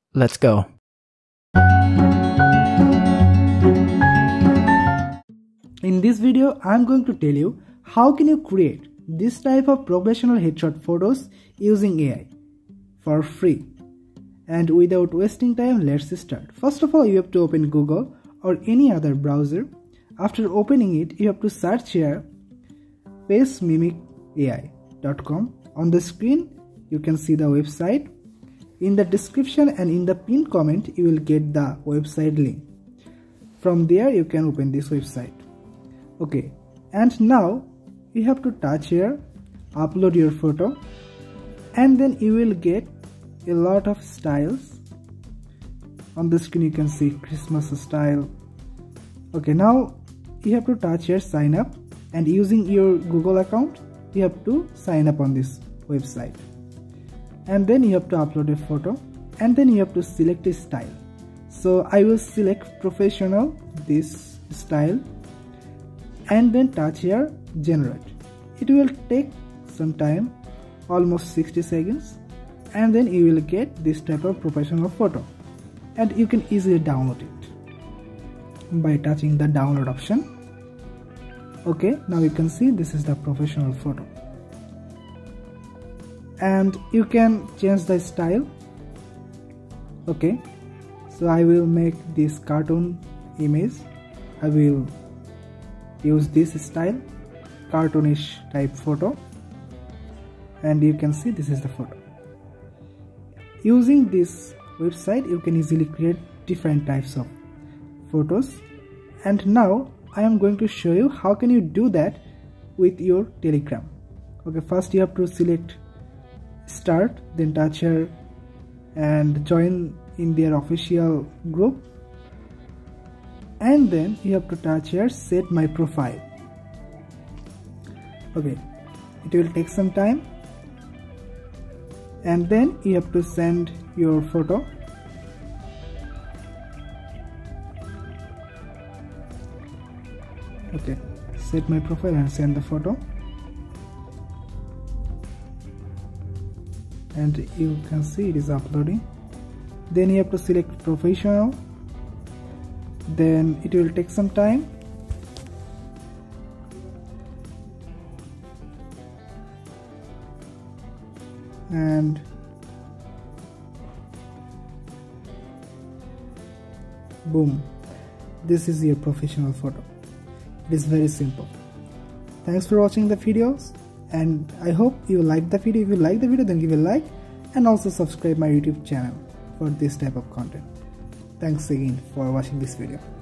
Let's go. In this video, I'm going to tell you how can you create this type of professional headshot photos using AI for free. And without wasting time, let's start. First of all, you have to open Google or any other browser. After opening it, you have to search here facemimicai.com. On the screen, you can see the website. In the description and in the pinned comment, you will get the website link. From there, you can open this website. Okay, and now you have to touch here, upload your photo, and then you will get a lot of styles. On the screen, you can see Christmas style. Okay, now you have to touch here, sign up, and using your Google account, you have to sign up on this website. And then you have to upload a photo, and then you have to select a style. So I will select professional, this style, and then touch here generate. It will take some time, almost 60 seconds, and then you will get this type of professional photo, and you can easily download it by touching the download option. Okay, now you can see this is the professional photo, and you can change the style. Okay, so I will make this cartoon image. I will use this style, cartoonish type photo, and you can see this is the photo. Using this website, you can easily create different types of photos. And now I am going to show you how can you do that with your Telegram. Okay, first you have to select start, then touch here and join in their official group, and then you have to touch here set my profile. Okay, it will take some time, and then you have to send your photo. Okay, set my profile and send the photo, and you can see it is uploading. Then you have to select professional, then it will take some time, and boom, this is your professional photo. It is very simple. Thanks for watching the videos, and I hope you liked the video. If you like the video, then give a like, and also subscribe my YouTube channel for this type of content. Thanks again for watching this video.